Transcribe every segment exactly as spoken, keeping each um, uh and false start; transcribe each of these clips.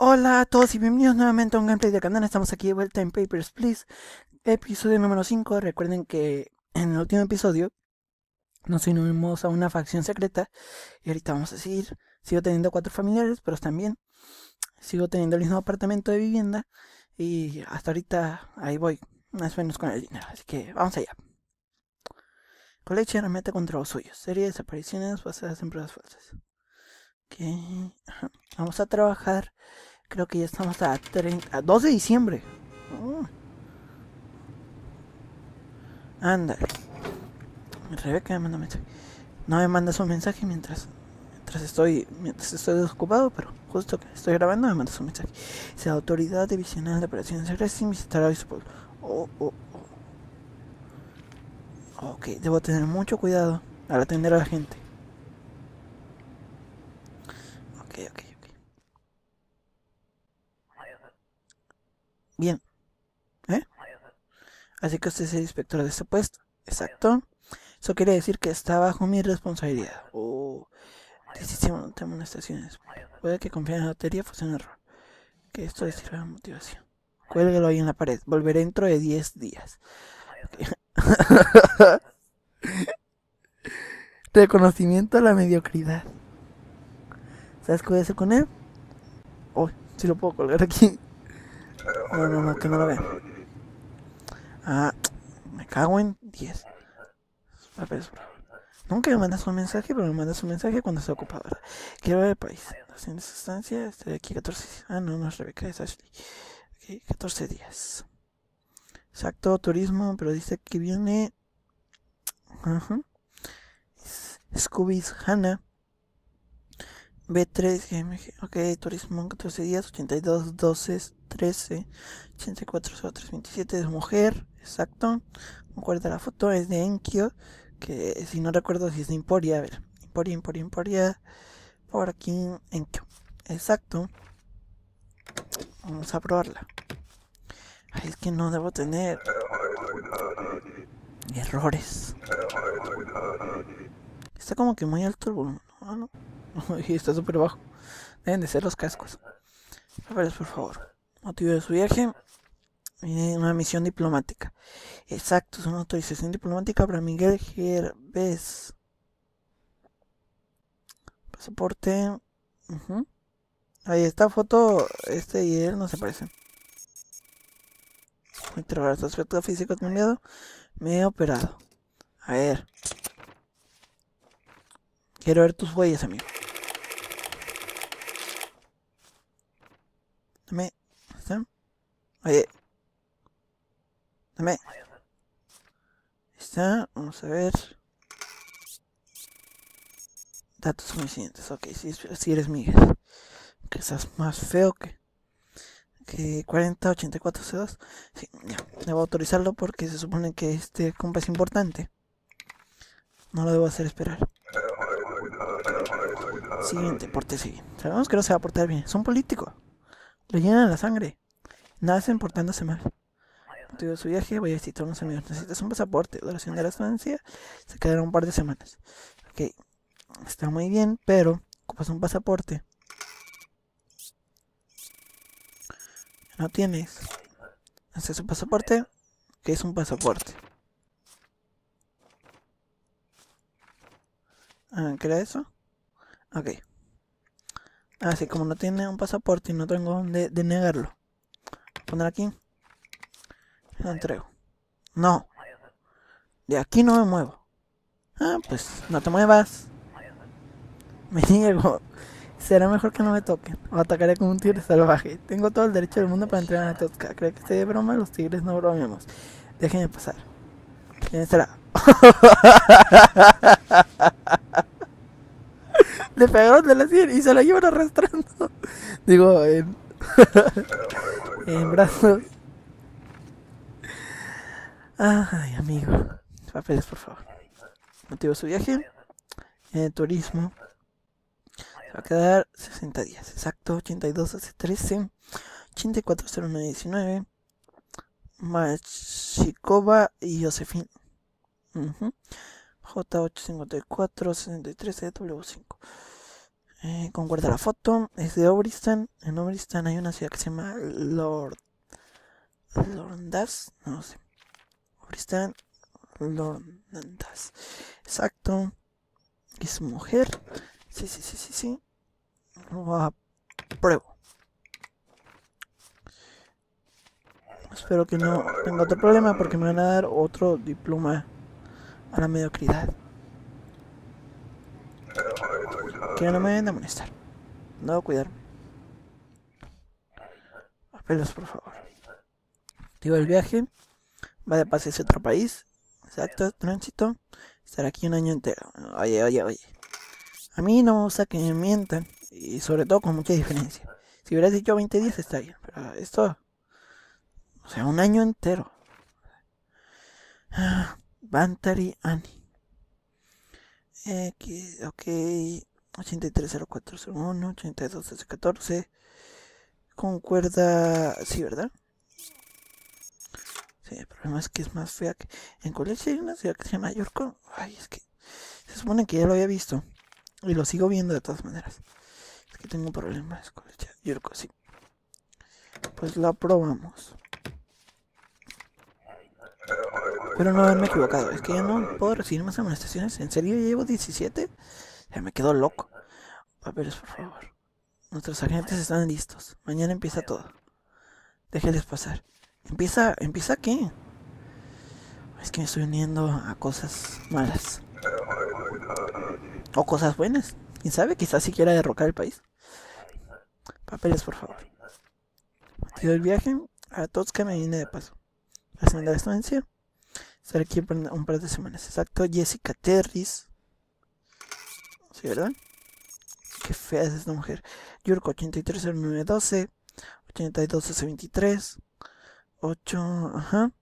Hola a todos y bienvenidos nuevamente a un gameplay del canal. Estamos aquí de vuelta en Papers, Please, episodio número cinco. Recuerden que en el último episodio nos unimos a una facción secreta y ahorita vamos a seguir. Sigo teniendo cuatro familiares, pero están bien. Sigo teniendo el mismo apartamento de vivienda y hasta ahorita ahí voy, más o menos con el dinero. Así que vamos allá. Coleche remete contra los suyos. Serie de desapariciones basadas en pruebas falsas. Ok, vamos a trabajar. Creo que ya estamos a, treinta, a dos de diciembre. Oh, ándale. Rebeca me manda un mensaje. No me mandas un mensaje mientras mientras estoy mientras estoy desocupado, pero justo que estoy grabando me mandas un mensaje. Dice Autoridad Divisional de Operaciones Secretas sin visitar a su pueblo. Oh, oh, oh. Ok, debo tener mucho cuidado al atender a la gente. Ok, ok, ok. Bien, ¿eh? Así que usted es el inspector de este puesto. Exacto. Eso quiere decir que está bajo mi responsabilidad. Oh, decisión de amonestaciones. Puede que confiar en la lotería fuese un error. Que esto le sirva de motivación. Cuélguelo ahí en la pared. Volveré dentro de diez días. Okay. Reconocimiento a la mediocridad. ¿Sabes qué voy a hacer con él? Oh, si lo puedo colgar aquí. No, no, no, que no lo vean. Ah, me cago en diez. Nunca me mandas un mensaje, pero me mandas un mensaje cuando esté ocupado, ¿verdad? Quiero ver el país. En esa estancia, estoy aquí catorce. Ah, no, no es Rebeca, es Ashley. Okay, catorce días. Exacto, turismo, pero dice que viene. Uh-huh. Scooby's Hannah. B tres, G M G. Ok, turismo, catorce días, ochenta y dos, doce, trece, ochenta y cuatro, cero tres, veintisiete. Es mujer, exacto. Me acuerdo la foto, es de Enkyo. Que si no recuerdo si es de Emporia. A ver, Emporia, Emporia, Emporia. Por aquí, Enkyo. Exacto. Vamos a probarla. Ay, es que no debo tener errores. Está como que muy alto el volumen. Ah, no. Y está súper bajo. Deben de ser los cascos. A ver, por favor. Motivo de su viaje. Eh, una misión diplomática. Exacto, es una autorización diplomática para Miguel Gervés. Pasaporte. Uh-huh. Ahí está foto. Este y él no se parecen. Interrogar su aspecto físico cambiado. Me he operado. A ver. Quiero ver tus huellas, amigo. Dame. ¿Está? Oye. Dame. Está. Vamos a ver. Datos suficientes. Ok, si, si eres Miguel. Que estás más feo que. Que cuarenta ochenta y cuatro C dos. Sí, ya. Debo autorizarlo porque se supone que este compa es importante. No lo debo hacer esperar. Siguiente, pórtese bien. Sabemos que no se va a portar bien. Es un político. Le llenan la sangre. Nada está portándose mal. Motivo de su viaje, voy a visitar a unos amigos. Necesitas un pasaporte. Duración de la estancia. Se quedará un par de semanas. Ok, está muy bien, pero ocupas un pasaporte. No tienes. ¿Haces un pasaporte? ¿Qué es un pasaporte? Ah, ¿qué era eso? Ok. Así como no tiene un pasaporte y no tengo dónde denegarlo. Poner aquí. Lo entrego. No. De aquí no me muevo. Ah, pues no te muevas. Me niego. Será mejor que no me toquen. O atacaré como un tigre salvaje. Tengo todo el derecho del mundo para entrenar a Totska. ¿Cree que esté de broma? Los tigres no bromeamos. Déjenme pasar. ¿Quién será? Le pegaron de la sien y se la llevan arrastrando. Digo, en, en brazos. Ay, amigo. Papeles, por favor. Motivo de su viaje. Eh, turismo. Se va a quedar sesenta días. Exacto. ochenta y dos hace trece. ochenta y cuatro cero nueve diecinueve. Machikova y Josefín. Uh-huh. J ocho cincuenta y cuatro sesenta y tres W cinco. Eh, concuerda la foto. Es de Obristan. En Obristan hay una ciudad que se llama Lord... Lorndas. No sé. Obristan. Lorndas. Exacto. Es mujer. Sí, sí, sí, sí, sí. Lo apruebo. Espero que no tenga otro problema porque me van a dar otro diploma a la mediocridad. Que no me vayan a molestar. No voy a cuidarme. Papeles, por favor. Digo, el viaje va de pase a otro país. Exacto, tránsito. Estar aquí un año entero. Oye, oye, oye. A mí no me gusta que me mientan. Y sobre todo con mucha diferencia. Si hubieras dicho veinte días está bien. Pero esto... O sea, un año entero. Ah, Bantari Ani. X, ok. ochenta y tres cero cuatro cero uno, ochenta y dos trece catorce. Concuerda. Sí, ¿verdad? Sí, el problema es que es más fea que. En colegio hay una ciudad que se llama Yorko. Ay, es que. Se supone que ya lo había visto. Y lo sigo viendo de todas maneras. Es que tengo problemas con Yorko, sí. Pues lo aprobamos. Pero no haberme equivocado. Es que ya no puedo recibir más amonestaciones. ¿En serio ya llevo diecisiete? Ya me quedo loco. Papeles, por favor. Nuestros agentes están listos. Mañana empieza todo. Déjenles pasar. ¿Empieza? ¿Empieza qué? Es que me estoy uniendo a cosas malas. O cosas buenas. ¿Quién sabe? Quizás si quiera derrocar el país. Papeles, por favor. Pido el viaje a Totska me viene de paso. La segunda estancia. Estaré aquí por un par de semanas. Exacto. Jessica Terris. ¿Sí, verdad? Qué fea es esta mujer. Yurko ochenta y tres cero nueve doce. ochenta y dos S veintitrés. ocho. Ajá.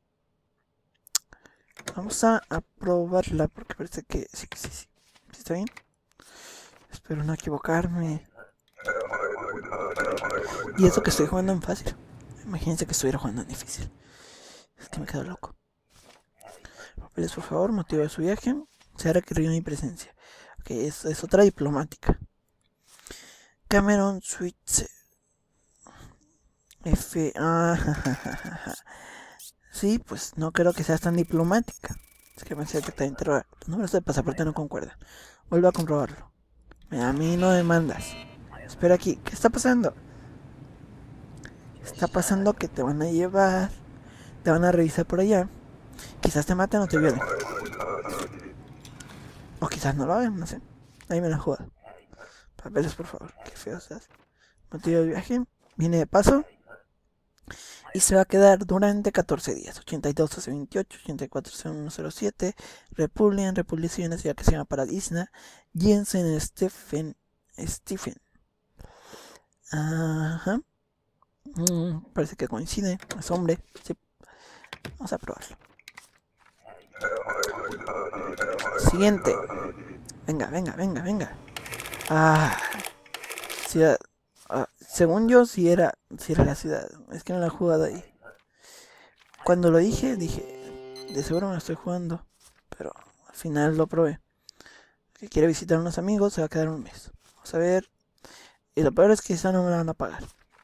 Vamos a aprobarla porque parece que sí, que sí, sí. ¿Sí está bien? Espero no equivocarme. Y eso que estoy jugando en fácil. Imagínense que estuviera jugando en difícil. Es que me quedo loco. Papeles, por favor. Motivo de su viaje. Se ha requerido mi presencia. Ok, es, es otra diplomática. Cameron Switzer. F. Ah, sí, pues no creo que seas tan diplomática. Es que pensé que te interrogar. Los números de pasaporte no concuerdan. Vuelvo a comprobarlo. A mí no demandas. Espera aquí. ¿Qué está pasando? Está pasando que te van a llevar. Te van a revisar por allá. Quizás te maten o te violen. O quizás no lo hagan, no sé. Ahí me la juega. Papeles, por favor. Qué feo estás. Motivo de viaje. Viene de paso. Y se va a quedar durante catorce días. ochenta y dos a veintiocho, ochenta y cuatro a uno cero siete. Republican, Republican, una ciudad que se llama Paradisna. Jensen Stephen. Stephen. Ajá. Mm, parece que coincide. Es hombre. Sí. Vamos a probarlo. Siguiente. Venga, venga, venga, venga. Ah. Ciudad. Ah, según yo, si era, si era la ciudad. Es que no la he jugado ahí. Cuando lo dije, dije, de seguro me lo estoy jugando. Pero al final lo probé. Que quiere visitar a unos amigos, se va a quedar un mes. Vamos a ver. Y lo peor es que esa no me la van a pagar.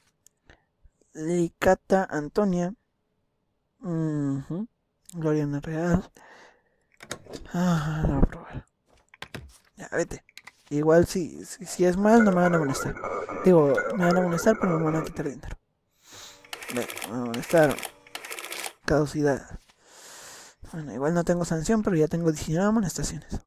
Licata Antonia. Uh-huh. Gloriana Real. Ah, la voy a probar. Ya, vete. Igual si, si, si es mal no me van a molestar. Digo, me van a molestar pero me van a quitar dinero. Me van a molestar. Caducidad. Bueno, igual no tengo sanción, pero ya tengo diecinueve amonestaciones.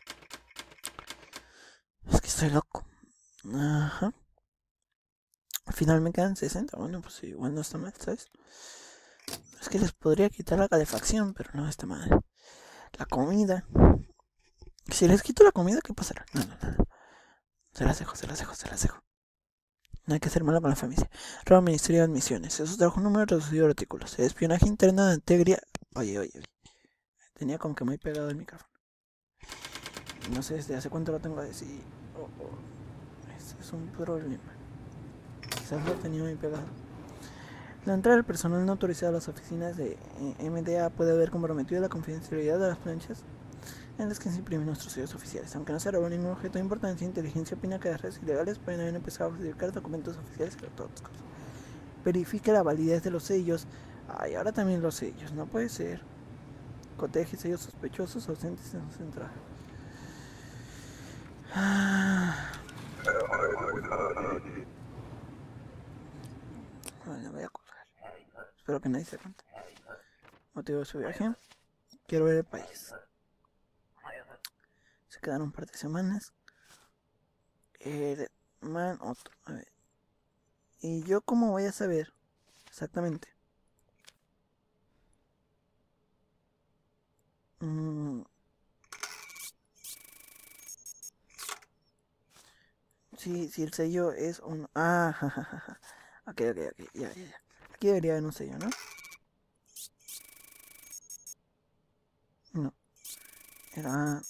Es que estoy loco. Ajá. Al final me quedan sesenta. Bueno, pues igual no está mal, ¿sabes? Es que les podría quitar la calefacción, pero no está mal. La comida. Si les quito la comida, ¿qué pasará? No, no, no. Se las dejo, se las dejo, se las dejo. No hay que ser malo con la familia. Robo Ministerio de Admisiones. Eso trajo un número reducido de artículos. Espionaje interno de integridad. Oye, oye, oye. Tenía como que muy pegado el micrófono. No sé desde hace cuánto lo tengo así. Oh, oh. Es, es un problema. Quizás lo tenía muy pegado. La entrada del personal no autorizado a las oficinas de M D A puede haber comprometido la confidencialidad de las planchas. en las que se imprimen nuestros sellos oficiales. Aunque no se robó ningún objeto de importancia, inteligencia opina que las redes ilegales pueden haber empezado a falsificar documentos oficiales electrónicos. Verifique la validez de los sellos. Ay, ahora también los sellos, no puede ser. Coteje sellos sospechosos ausentes en su entrada. Ah. Bueno, voy a colgar. Espero que nadie se cuente. Motivo de su viaje. Quiero ver el país. Se quedaron un par de semanas. Herman otro. A ver. ¿Y yo cómo voy a saber? Exactamente. Mm. Sí, si el sello es un... Ah, jajaja. Ok, ok, ok. Ya, ya, ya. Aquí debería haber un sello, ¿no? No. Era...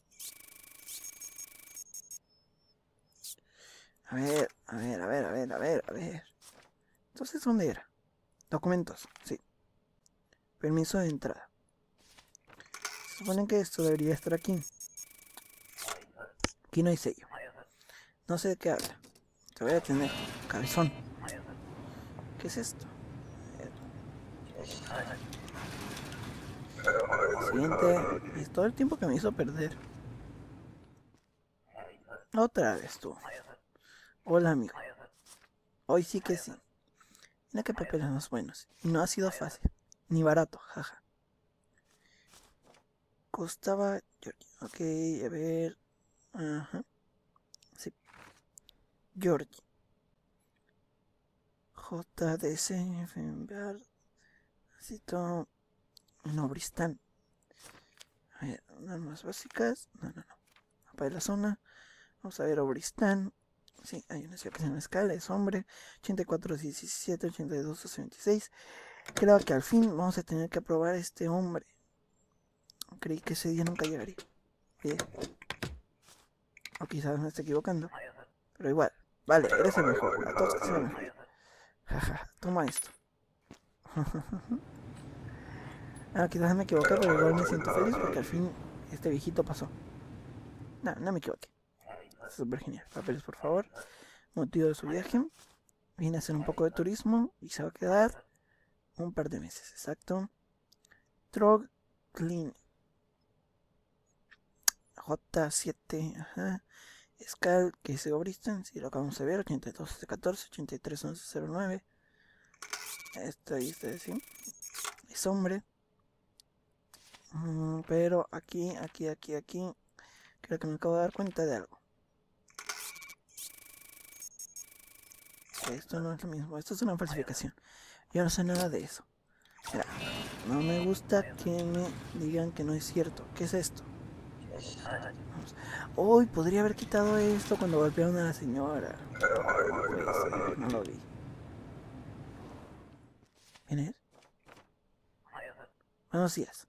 A ver, a ver, a ver, a ver, a ver, a ver. Entonces, ¿dónde era? Documentos, sí. Permiso de entrada. Se supone que esto debería estar aquí. Aquí no hay sello. No sé de qué habla. Te voy a tener, cabezón. ¿Qué es esto? Siguiente. Es todo el tiempo que me hizo perder. Otra vez tú. Hola, amigo. Hoy sí que sí. Mira qué papeles más buenos. Y no ha sido fácil. Ni barato, jaja. Costaba... Ok, a ver... Ajá. Sí. Georgie. J D C, enviar... Necesito... No, Bristán. A ver, normas básicas. No, no, no. Mapa de la zona. Vamos a ver Obristán. Sí, hay una ciudad que se llama Escala, es hombre. ochenta y cuatro, diecisiete, ochenta y dos, veintiséis. Creo que al fin vamos a tener que aprobar a este hombre. Creí que ese día nunca llegaría. Bien. O quizás me esté equivocando. Pero igual. Vale, eres el mejor. A todos que sean el mejor. Jaja, toma esto. Ah, quizás me equivoqué, pero igual me siento feliz porque al fin este viejito pasó. No, no me equivoqué. Súper genial. Papeles, por favor. Motivo de su viaje. Viene a hacer un poco de turismo y se va a quedar un par de meses. Exacto. Trog Clean. J siete. Ajá. Scal, que es Obristan. Si lo acabamos de ver. ochenta y dos, catorce. ochenta y tres, once, cero nueve. Esto ahí está, sí. Es hombre. Mm, pero aquí, aquí, aquí, aquí. Creo que me acabo de dar cuenta de algo. Esto no es lo mismo. Esto es una falsificación. Yo no sé nada de eso. Mira, no me gusta que me digan que no es cierto. ¿Qué es esto? Hoy oh, podría haber quitado esto cuando golpearon a la señora. No puede ser, no lo vi. ¿Quién es? Buenos días.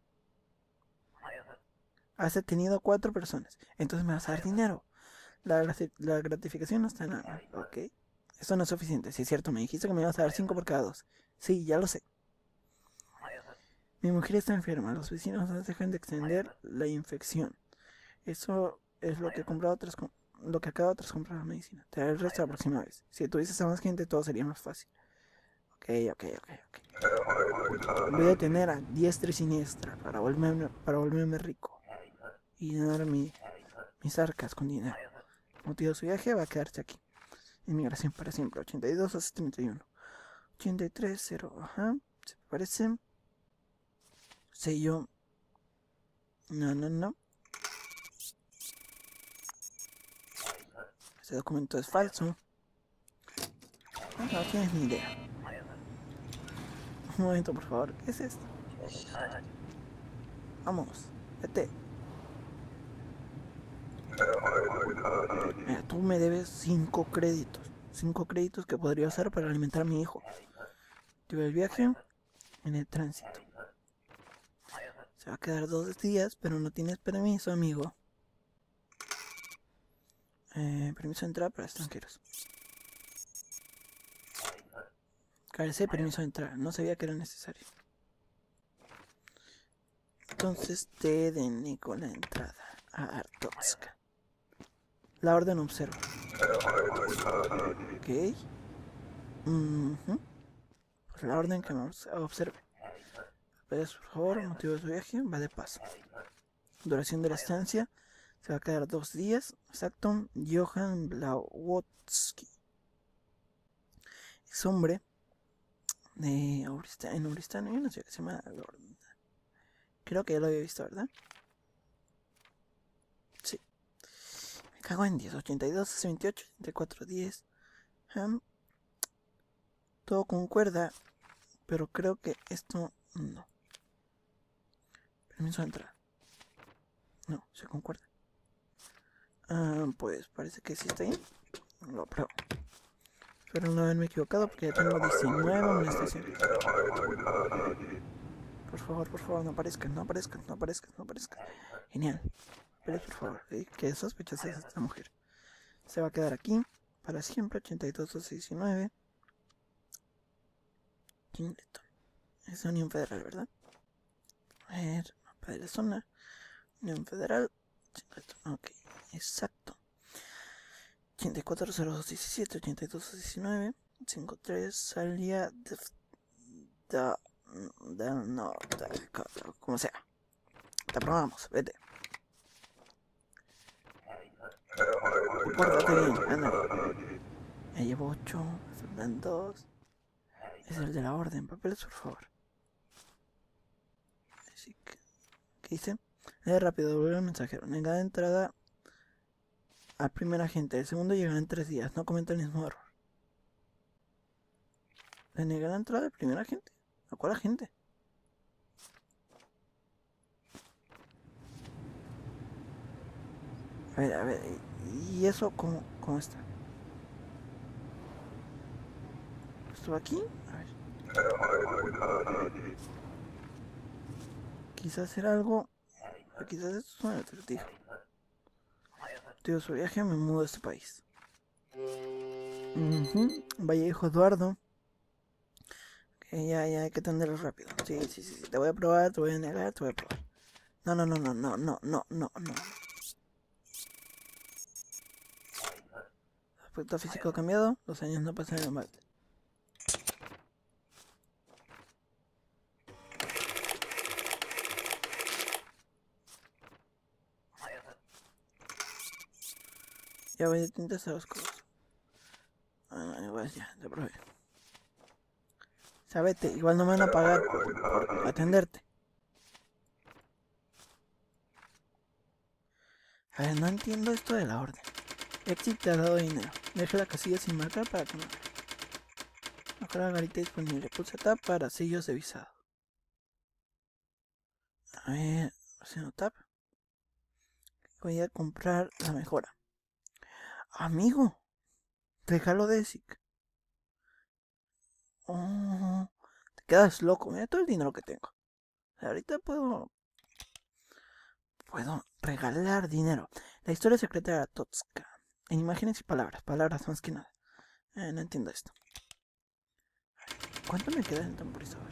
Has detenido a cuatro personas. Entonces me vas a dar dinero. La, la gratificación no está en nada. Ok. Eso no es suficiente. Si es cierto, me dijiste que me ibas a dar cinco por cada dos. Sí, ya lo sé. Mi mujer está enferma. Los vecinos no dejan de extender la infección. Eso es lo que he comprado tras lo que acabo tras comprar la medicina. Te daré el resto la próxima vez. Si tuvieses a más gente, todo sería más fácil. Ok, ok, ok, ok. Voy a tener a diestra y siniestra para volverme, para volverme rico. Y llenar mi, mis arcas con dinero. Motivo de su viaje va a quedarse aquí. Inmigración para siempre. ochenta y dos a setenta y uno. ochenta y tres, cero, ajá. ¿Se parece? Sello. No, no, no. Ese documento es falso. No, no tienes ni idea. Un momento, por favor. ¿Qué es esto? Vamos, vete. Mira, tú me debes cinco créditos. cinco créditos que podría usar para alimentar a mi hijo. Tuve el viaje en el tránsito. Se va a quedar dos días, pero no tienes permiso, amigo. Eh, permiso de entrada para extranjeros. Carece de permiso de entrada. No sabía que era necesario. Entonces te deniego la entrada a Artotska. La orden observa. Ok. Uh-huh. Pues la orden que me observe. Papeles, por favor. Motivo de su viaje. Va de paso. Duración de la estancia. Se va a quedar dos días. Exacto. Johan Blawotsky. Es hombre de Auristano. En Auristano hay una ciudad que se llama Lord. Creo que ya lo había visto, ¿verdad? Sí. Me cago en diez. ochenta y dos, veintiocho, ochenta y cuatro, diez. Um, todo concuerda. Pero creo que esto no. Permiso de entrada. No, se concuerda. Ah, pues parece que sí está ahí. Lo pruebo. Espero no haberme equivocado porque ya tengo diecinueve amonestaciones. Por favor, por favor, no aparezcan, no aparezcan, no aparezcan, no aparezcan. Genial. Pero por favor, ¿eh? ¿Qué sospechas es esta mujer? Se va a quedar aquí para siempre. ochenta y dos, diecinueve. Kingleton. Es Unión Federal, ¿verdad? A ver, mapa de la zona. Unión Federal. Ok, exacto. ochenta y cuatro, cero dos, diecisiete, ochenta y dos, diecinueve. cincuenta y tres, salía de... de... de no, de, como sea. Te aprobamos, vete. Pórtate bien, ándale. Ya llevo ocho, faltan dos. Es el de la orden, papeles, por favor. Así que, ¿qué dice? Lee rápido, devolver el mensajero. Negada entrada al primer agente. El segundo llegará en tres días. No cometa el mismo error. ¿Le negué la entrada al primer agente? ¿A cuál agente? A ver, a ver. ¿Y eso cómo, cómo está? ¿Estuvo aquí? A ver. Quizás era algo... Quizás esto es un acertijo. Tío, su viaje me mudo a este país. Uh-huh. Vallejo Eduardo. Okay, ya, ya, hay que atenderlo rápido. Sí, sí, sí, sí. Te voy a probar, te voy a negar, te voy a probar. No, no, no, no, no, no, no, no, no. Aspecto físico ha cambiado, los años no pasan en el mal. Ya voy a intentar hacer las cosas. Ah, igual ya, te probé. Sabete, igual no me van a pagar por, por atenderte. A ver, no entiendo esto de la orden. Exit te ha dado dinero. Deja la casilla sin marcar para que no. Mejora la garita disponible. Pulsa Tab para sellos de visado. A ver, haciendo Tab. Voy a comprar la mejora. Amigo, regalo de S I C. Oh, te quedas loco. Mira todo el dinero que tengo. Ahorita puedo... Puedo regalar dinero. La historia secreta de la Totska. En imágenes y palabras. Palabras más que nada. Eh, no entiendo esto. ¿Cuánto me queda en el temporizador?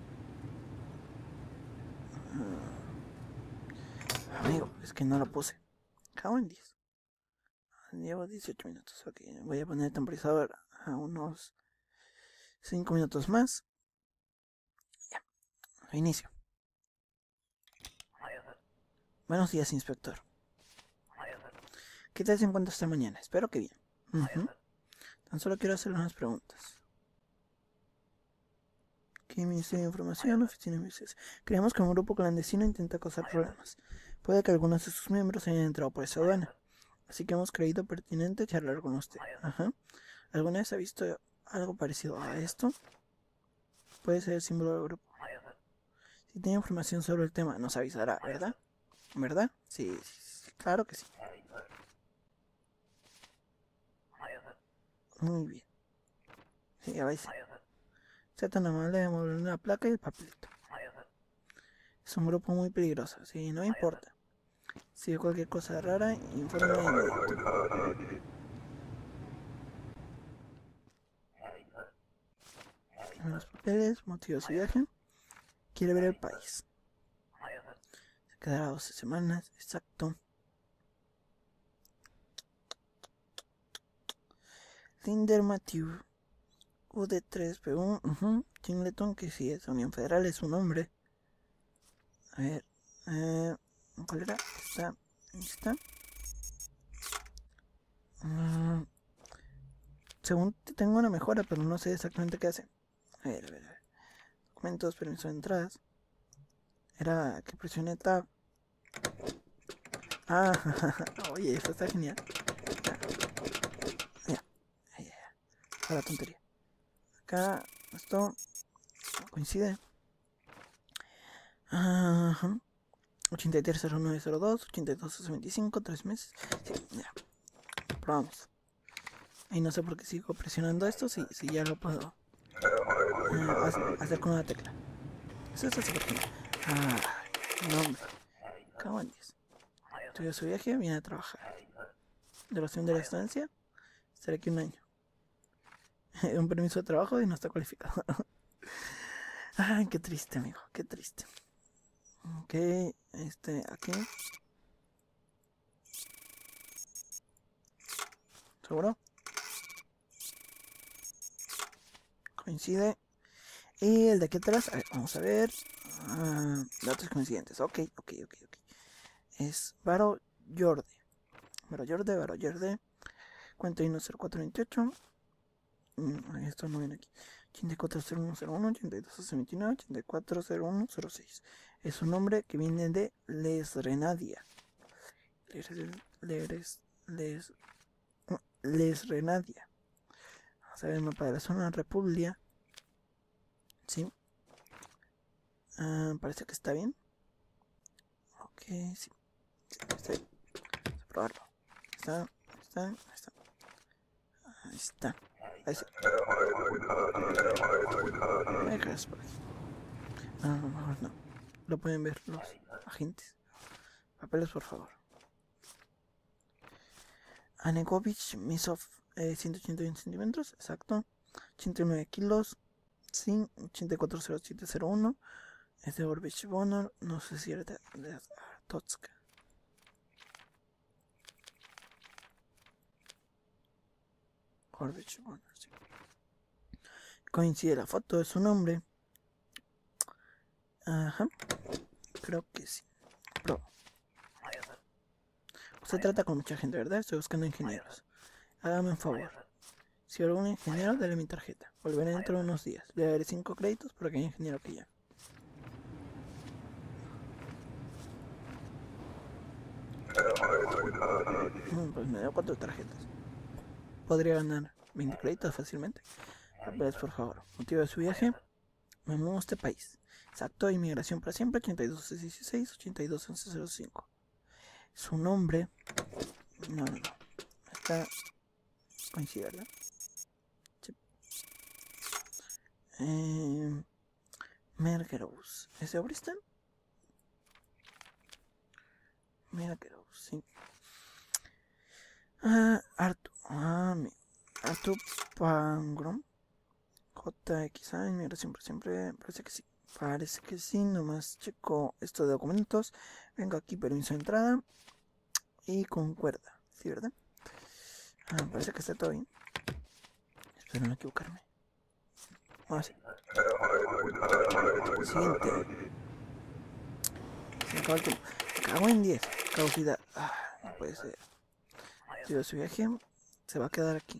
Uh, amigo, es que no lo puse. Cago en diez. Llevo dieciocho minutos. Ok, voy a poner el temporizador a unos cinco minutos más. Ya, inicio. Buenos días, inspector. ¿Qué tal se encuentra esta mañana? Espero que bien. Uh-huh. Tan solo quiero hacerle unas preguntas. ¿Qué Ministerio de Información? Oficina de Investigación. Creemos que un grupo clandestino intenta causar problemas. Puede que algunos de sus miembros hayan entrado por esa aduana. Así que hemos creído pertinente charlar con usted. Ajá. ¿Alguna vez ha visto algo parecido a esto? Puede ser el símbolo del grupo. Si tiene información sobre el tema, nos avisará, ¿verdad? ¿Verdad? Sí, sí, sí, claro que sí. Muy bien. Sí, ya vais. Sea tan amable de devolver la placa y el papelito. Es un grupo muy peligroso, sí, no importa. Si hay cualquier cosa rara, informe de inmediato. Los papeles, motivos y viaje. Quiere ver el país. quedará doce semanas, exacto. Linder Matthew, U D tres P uno, uh-huh. Chingleton, que sí es Unión Federal, es su nombre. A ver, eh, ¿cuál era? Está, está. Uh, según tengo una mejora, pero no sé exactamente qué hace. A ver, a ver, a ver. Documentos, permiso de entradas. Era que presioné Tab. Ah, oye, esto está genial. Ya, ya, ya, ya. La tontería. Acá, esto coincide. Ajá. ochenta y tres cero nueve cero dos, ochenta y dos cero veinticinco, tres meses. Sí, ya. Probamos. Y no sé por qué sigo presionando esto si, si ya lo puedo eh, hacer con una tecla. Eso está súper genial. Ah, no, hombre. Cago en diez. Estudió su viaje, viene a trabajar. Duración de la estancia, estaré aquí un año. Un permiso de trabajo y no está cualificado. Ay, qué triste, amigo, qué triste. Ok, este, aquí. ¿Seguro? Coincide. Y el de aquí atrás, a ver, vamos a ver. Ah, datos coincidentes. Ok, ok, ok, ok. Es Varo Yorde. Varo Yorde, Varo Yorde. Cuenta uno cero cuatro veintiocho. Mm, esto no viene aquí. ochenta y cuatro cero uno cero uno, ochenta y dos cero veintinueve, ochenta y cuatro cero uno cero seis. Es un nombre que viene de Lesrenadia. Les, les, les, Lesrenadia. Vamos a ver el mapa de la zona República. Sí. Uh, parece que está bien. Ok, sí. Está bien. Vamos a probarlo. Está, está, está. Ahí está. Ahí está. Ay, gracias por aquí. No, no, mejor no. Lo pueden ver los agentes. Papeles, por favor. Anegovich, Misov, eh, ciento ochenta y uno centímetros, exacto. ochenta y nueve kilos. Sí, ochenta y cuatro cero siete cero uno. Es de Orbich Bonor. No sé si era de, de Totska. Orbich Bonor, sí. Coincide la foto de su nombre. Ajá. Creo que sí. Pro. Se trata con mucha gente, ¿verdad? Estoy buscando ingenieros. Hágame un favor. Si hay algún ingeniero, dale mi tarjeta. Volveré dentro de unos días. Le daré cinco créditos por aquel ingeniero que llame. Mm, pues me dio cuatro tarjetas. Podría ganar veinte créditos fácilmente. Papeles, por favor. Motivo de su viaje. Me muevo a este país. Exacto, inmigración para siempre. ochenta y dos dieciséis, ochenta y dos once cero cinco. Su nombre. No, no, no. Está. Coincide, ¿verdad? Sí. Eh, Mergerous. ¿Es de Obristan? Mergerous, sí. Ah, Artu. Ah, mi. Artu Pangrom. J X A, inmigración para siempre. Parece que sí. Parece que sí. Nomás checo esto de documentos. Vengo aquí, permiso de entrada. Y concuerda. ¿Sí, verdad? Ah, parece que está todo bien. Espero no equivocarme. Vamos a ver. Siguiente. Se acaba el tiempo. Cago en diez. Causidad. Ah, no puede ser. Tío, su viaje se va a quedar aquí.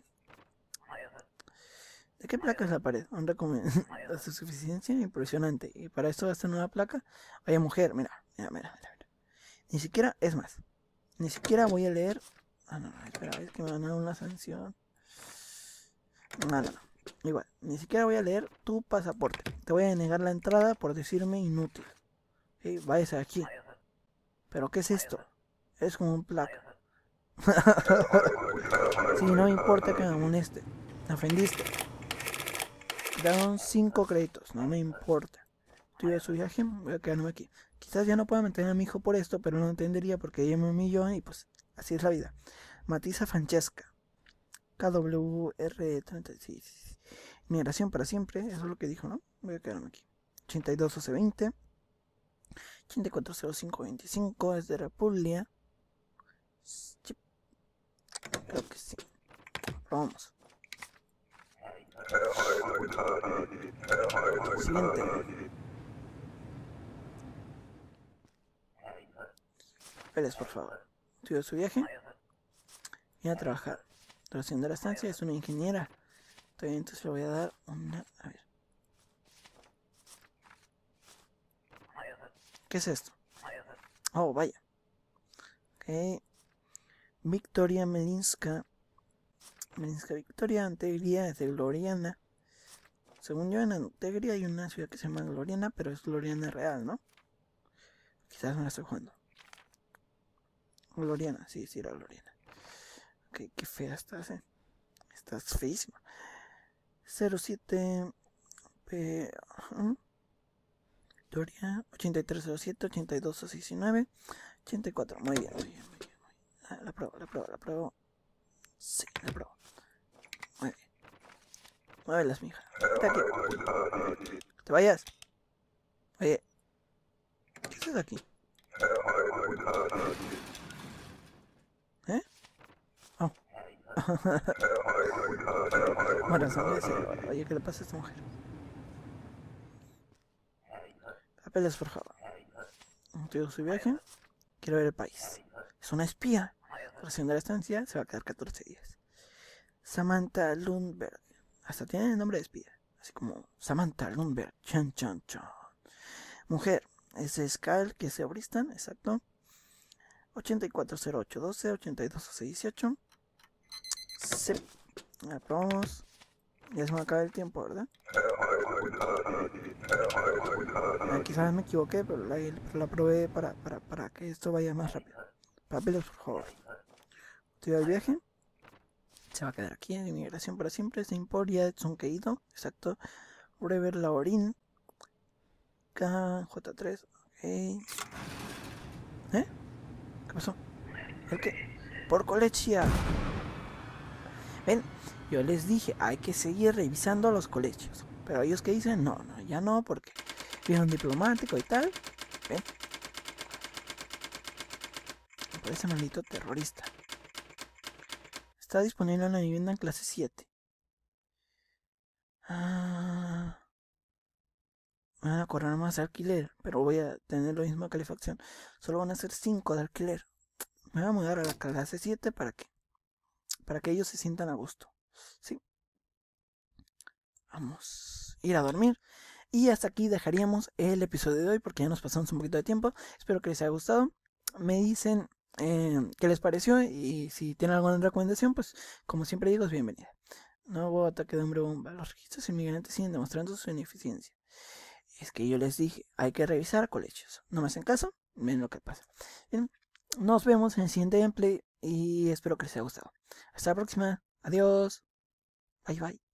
¿De qué placa es la pared? Un recomiendo. La suficiencia impresionante. Y para esto esta nueva placa. Vaya mujer, mira, mira, mira, mira, mira. Ni siquiera, es más. Ni siquiera voy a leer. Ah, no, no, espera, es que me van a dar una sanción. No, no, no. Igual, ni siquiera voy a leer tu pasaporte. Te voy a denegar la entrada por decirme inútil. ¿Sí? Váyase aquí. ¿Pero qué es esto? Es como un placa. Sí, no me importa que me amoneste. Te ofendiste. Quedaron cinco créditos, no me importa. Tuve su viaje, voy a quedarme aquí. Quizás ya no pueda mantener a mi hijo por esto, pero no entendería porque ella me humilló y pues así es la vida. Matisa Francesca. K W R treinta y seis. Migración para siempre, eso es lo que dijo, ¿no? Voy a quedarme aquí. ochenta y dos doce veinte. ochenta y cuatro cero cinco veinticinco es de Repuglia. Creo que sí. Probamos. Siguiente. Papeles, por favor. Estudio su viaje. Viene a trabajar. Duración de la estancia es una ingeniera. Entonces le voy a dar una... A ver. ¿Qué es esto? Oh, vaya. Ok. Victoria Melinska. Melinska Victoria. Antegria es de Gloriana. Según yo, en Antegria hay una ciudad que se llama Gloriana, pero es Gloriana real, ¿no? Quizás me la estoy jugando. Gloriana, sí, sí era Gloriana. Ok, qué fea estás, eh. Estás feísima. cero siete P... Victoria. ochenta y tres cero siete, ochenta y dos sesenta y nueve, ochenta y cuatro. Muy bien, muy bien, muy bien. Muy bien. Ah, la pruebo, la pruebo, la pruebo. Sí, la pruebo. Muy bien. Muévelas, mija. Vete aquí. Te vayas. Oye. ¿Qué haces aquí? ¿Eh? Oh. Bueno, sonríese. Oye, ¿qué le pasa a esta mujer? Papeles, por favor. Motivo de su viaje. Quiero ver el país. Es una espía. Duración de la estancia se va a quedar catorce días. Samantha Lundberg. Hasta tiene el nombre de espía. Así como Samantha Lundberg. Chan, chan, chan. Mujer. Es Skal, que es de Bristan. Exacto. ochenta y cuatro cero ocho doce, ochenta y dos dieciocho. Sí. La probamos. Ya se me acaba el tiempo, ¿verdad? Ah, quizás me equivoqué, pero la, pero la probé para, para, para que esto vaya más rápido. Papeles, por favor. Estudio el viaje. Se va a quedar aquí en inmigración para siempre. Es de Emporia, Edson Queido. Exacto. Brever Laurin. K J tres. Ok. ¿Eh? ¿Qué pasó? ¿El qué? Por colegio. Ven, yo les dije, hay que seguir revisando los colegios. Pero ellos que dicen, no, no, ya no, porque viene un diplomático y tal. Ven. Me parece maldito terrorista. Está disponible una vivienda en clase siete. Ah, me van a cobrar más de alquiler, pero voy a tener la misma calefacción. Solo van a ser cinco de alquiler. Me voy a mudar a la clase siete para que, para que ellos se sientan a gusto. Sí. Vamos a ir a dormir. Y hasta aquí dejaríamos el episodio de hoy porque ya nos pasamos un poquito de tiempo. Espero que les haya gustado. Me dicen eh, qué les pareció y si tienen alguna recomendación, pues como siempre digo, es bienvenida. Nuevo ataque de hombre bomba. Los registros inmigrantes siguen demostrando su ineficiencia. Es que yo les dije, hay que revisar colegios. No me hacen caso, ven lo que pasa. Bien, nos vemos en el siguiente gameplay y espero que les haya gustado. Hasta la próxima. Adiós. Bye bye.